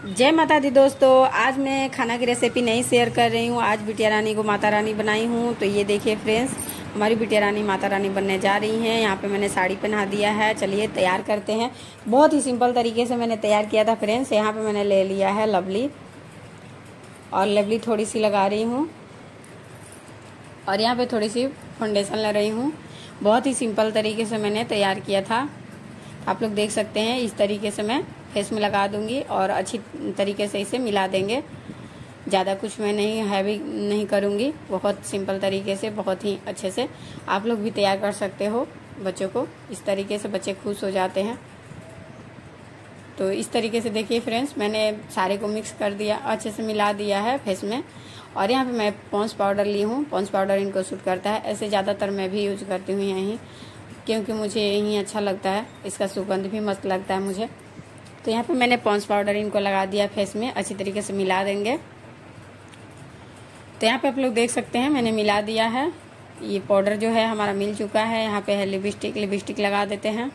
जय माता दी दोस्तों, आज मैं खाना की रेसिपी नहीं शेयर कर रही हूँ। आज बिटिया रानी को माता रानी बनाई हूँ। तो ये देखिए फ्रेंड्स, हमारी बिटिया रानी माता रानी बनने जा रही हैं। यहाँ पे मैंने साड़ी पहना दिया है। चलिए तैयार करते हैं। बहुत ही सिंपल तरीके से मैंने तैयार किया था फ्रेंड्स। यहाँ पे मैंने ले लिया है लवली, और लवली थोड़ी सी लगा रही हूँ, और यहाँ पे थोड़ी सी फाउंडेशन लगा रही हूँ। बहुत ही सिंपल तरीके से मैंने तैयार किया था। आप लोग देख सकते हैं, इस तरीके से मैं फेस में लगा दूंगी और अच्छी तरीके से इसे मिला देंगे। ज़्यादा कुछ मैं नहीं हैवी नहीं करूंगी, बहुत सिंपल तरीके से, बहुत ही अच्छे से आप लोग भी तैयार कर सकते हो बच्चों को। इस तरीके से बच्चे खुश हो जाते हैं। तो इस तरीके से देखिए फ्रेंड्स, मैंने सारे को मिक्स कर दिया, अच्छे से मिला दिया है फेस में। और यहाँ पे मैं पॉन्स पाउडर ली हूँ। पॉन्स पाउडर इनको सूट करता है। ऐसे ज़्यादातर मैं भी यूज करती हूँ यहीं, क्योंकि मुझे यहीं अच्छा लगता है। इसका सुगंध भी मस्त लगता है मुझे। तो यहाँ पे मैंने पॉन्स पाउडर इनको लगा दिया फेस में, अच्छी तरीके से मिला देंगे। तो यहाँ पे आप लोग देख सकते हैं, मैंने मिला दिया है। ये पाउडर जो है हमारा मिल चुका है। यहाँ पे है लिपस्टिक लगा देते हैं।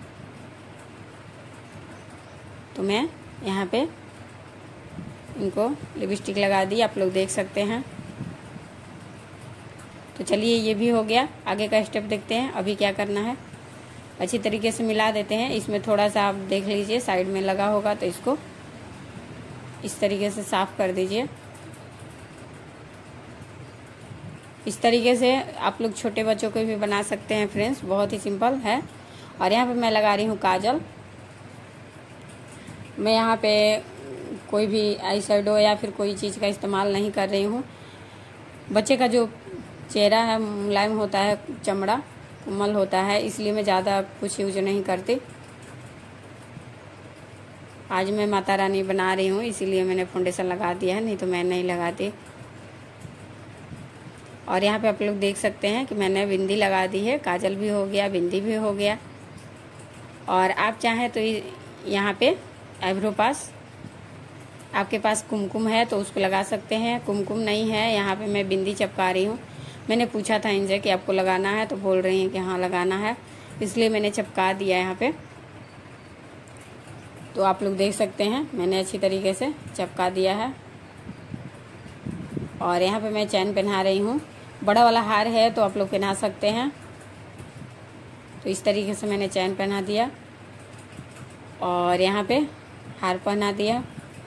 तो मैं यहाँ पे इनको लिपस्टिक लगा दी, आप लोग देख सकते हैं। तो चलिए ये भी हो गया। आगे का स्टेप देखते हैं अभी क्या करना है। अच्छी तरीके से मिला देते हैं। इसमें थोड़ा सा आप देख लीजिए, साइड में लगा होगा, तो इसको इस तरीके से साफ कर दीजिए। इस तरीके से आप लोग छोटे बच्चों को भी बना सकते हैं फ्रेंड्स, बहुत ही सिंपल है। और यहाँ पे मैं लगा रही हूँ काजल। मैं यहाँ पे कोई भी आई शेडो या फिर कोई चीज़ का इस्तेमाल नहीं कर रही हूँ। बच्चे का जो चेहरा है मुलायम होता है, चमड़ा कोमल होता है, इसलिए मैं ज़्यादा कुछ यूज नहीं करती। आज मैं माता रानी बना रही हूँ, इसीलिए मैंने फाउंडेशन लगा दिया है, नहीं तो मैं नहीं लगाती। और यहाँ पे आप लोग देख सकते हैं कि मैंने बिंदी लगा दी है। काजल भी हो गया, बिंदी भी हो गया। और आप चाहें तो यहाँ पे आईब्रो पास, आपके पास कुमकुम है तो उसको लगा सकते हैं। कुमकुम नहीं है, यहाँ पे मैं बिंदी चिपका रही हूँ। मैंने पूछा था इनसे कि आपको लगाना है, तो बोल रही हैं कि हाँ लगाना है, इसलिए मैंने चिपका दिया यहाँ पे। तो आप लोग देख सकते हैं, मैंने अच्छी तरीके से चिपका दिया है। और यहाँ पे मैं चैन पहना रही हूँ। बड़ा वाला हार है तो आप लोग पहना सकते हैं। तो इस तरीके से मैंने चैन पहना दिया और यहाँ पे हार पहना दिया।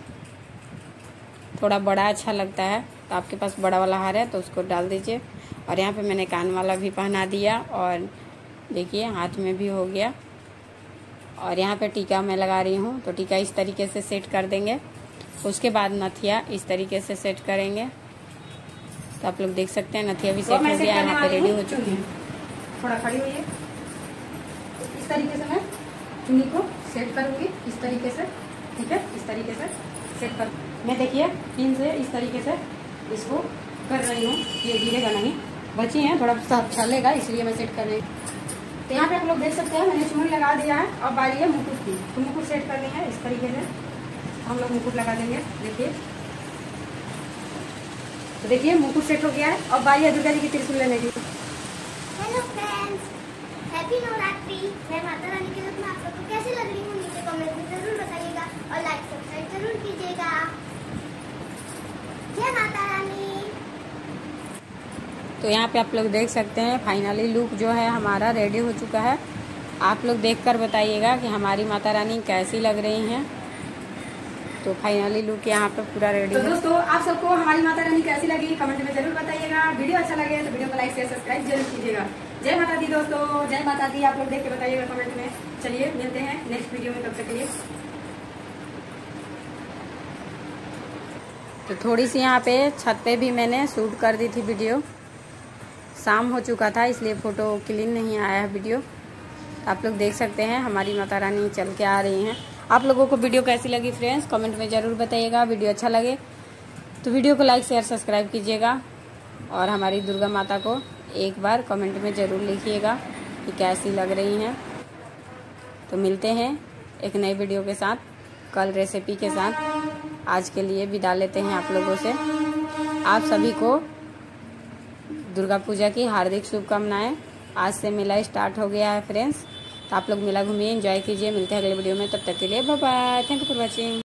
थोड़ा बड़ा अच्छा लगता है, तो आपके पास बड़ा वाला हार है तो उसको डाल दीजिए। और यहाँ पे मैंने कान वाला भी पहना दिया, और देखिए हाथ में भी हो गया। और यहाँ पे टीका मैं लगा रही हूँ, तो टीका इस तरीके से सेट कर देंगे। उसके बाद नथिया इस तरीके से सेट करेंगे। तो आप लोग देख सकते हैं नथिया भी सेट हो गया, यहाँ पे रेडी हो चुकी है। थोड़ा खड़ी हुई है, इस तरीके से मैं चुन्नी को सेट करूंगी, इस तरीके से, ठीक है। इस तरीके से सेट कर, मैं देखिए पिन से इस तरीके से इसको कर रही हूँ। ये गिरेगा नहीं, बची है, थोड़ा सा चलेगा, इसलिए मैं सेट कर रही हूँ। तो यहाँ पे आप लोग देख सकते हैं, मैंने चुन्नी लगा दिया है। अब बारी है मुकुट की। तो मुकुट सेट करनी है इस तरीके से, हम लोग मुकुट लगा देंगे। देखिए, तो देखिए मुकुट सेट हो गया है। अब बारी है दुर्गा जी की त्रिशूल लेने की। Hello friends, happy Navratri. मैं माता रानी के रूप में आप सबको कैसी लग रही हूँ नीचे कमेंट में जरूर बताइएगा, और लाइक सब्सक्राइब जरूर कीजिएगा। जय माता रानी। तो यहाँ पे आप लोग देख सकते हैं, फाइनली लुक जो है हमारा रेडी हो चुका है। आप लोग देखकर बताइएगा कि हमारी माता रानी कैसी लग रही हैं। तो फाइनली लुक यहाँ पे पूरा रेडी है। तो दोस्तों, आप सबको हमारी माता रानी कैसी लगी कमेंट में जरूर बताइएगा। वीडियो अच्छा लगे तो वीडियो को लाइक शेयर सब्सक्राइब जरूर कीजिएगा। जय माता दी दोस्तों, जय माता दी। आप लोग देख के बताइएगा कमेंट में। चलिए मिलते हैं नेक्स्ट वीडियो में, तब तक के लिए। तो थोड़ी सी यहाँ पे छत पे भी मैंने शूट कर दी थी वीडियो। शाम हो चुका था, इसलिए फ़ोटो क्लीन नहीं आया है वीडियो। आप लोग देख सकते हैं हमारी माता रानी चल के आ रही हैं। आप लोगों को वीडियो कैसी लगी फ्रेंड्स, कमेंट में ज़रूर बताइएगा। वीडियो अच्छा लगे तो वीडियो को लाइक शेयर सब्सक्राइब कीजिएगा। और हमारी दुर्गा माता को एक बार कमेंट में ज़रूर लिखिएगा कि कैसी लग रही हैं। तो मिलते हैं एक नई वीडियो के साथ, कल रेसिपी के साथ। आज के लिए विदा लेते हैं आप लोगों से। आप सभी को दुर्गा पूजा की हार्दिक शुभकामनाएं। आज से मेला स्टार्ट हो गया है फ्रेंड्स। तो आप लोग मेला घूमिए, एंजॉय कीजिए। मिलते हैं अगले वीडियो में, तब तक के लिए bye bye. Thank you for watching.